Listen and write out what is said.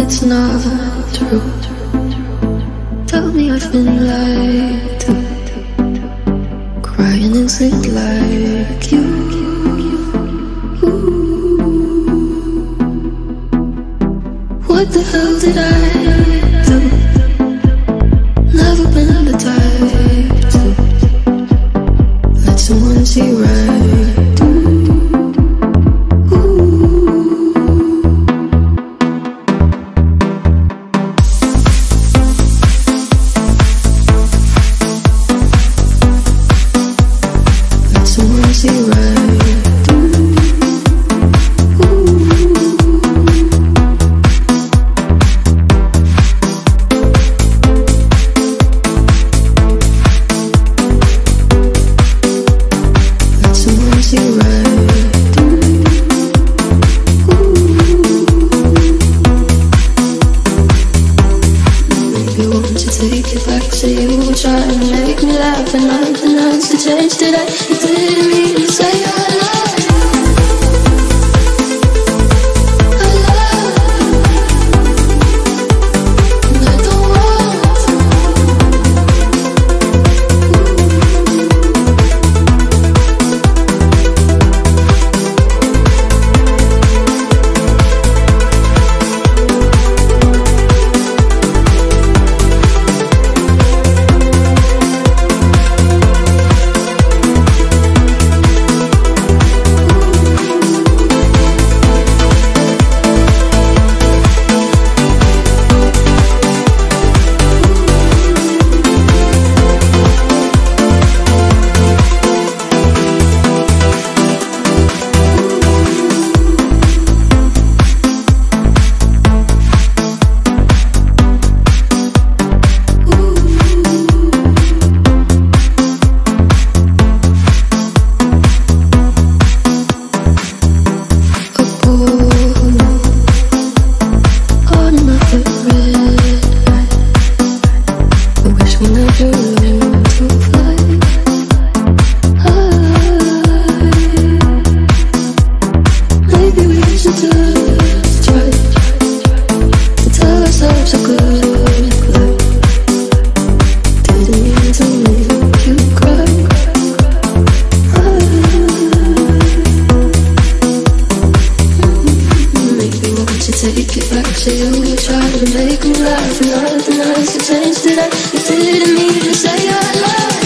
it's not true. Tell me I've been lied to, crying in sleep like you. What the hell did I do? Never been the type to let someone see right through. Let someone see right through. Take it back, so you were trying to make me laugh, and nothing else to change today. You didn't mean to say I love you. I love you, and I don't want to. Take it back, so you were trying to make me laugh, and nothing else to change today. You didn't mean to say I love you.